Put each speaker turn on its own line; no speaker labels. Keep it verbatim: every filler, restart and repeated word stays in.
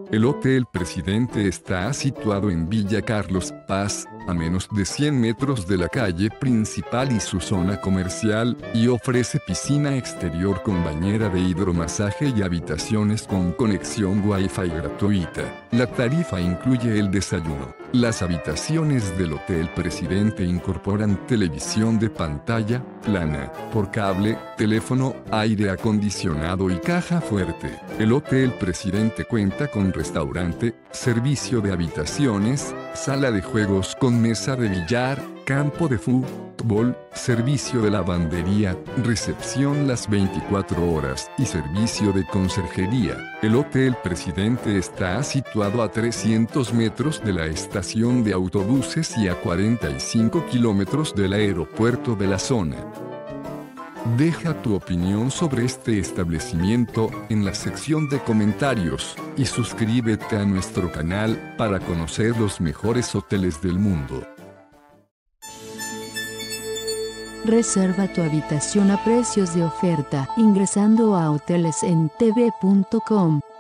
El Hotel Presidente está situado en Villa Carlos Paz, a menos de cien metros de la calle principal y su zona comercial, y ofrece piscina exterior con bañera de hidromasaje y habitaciones con conexión Wi-Fi gratuita. La tarifa incluye el desayuno. Las habitaciones del Hotel Presidente incorporan televisión de pantalla plana, por cable, teléfono, aire acondicionado y caja fuerte. El Hotel Presidente cuenta con restaurante, servicio de habitaciones, sala de juegos con mesa de billar, campo de fútbol, servicio de lavandería, recepción las veinticuatro horas y servicio de conserjería. El Hotel Presidente está situado a trescientos metros de la estación de autobuses y a cuarenta y cinco kilómetros del aeropuerto de la zona. Deja tu opinión sobre este establecimiento en la sección de comentarios y suscríbete a nuestro canal para conocer los mejores hoteles del mundo.
Reserva tu habitación a precios de oferta ingresando a hoteles en t v punto com.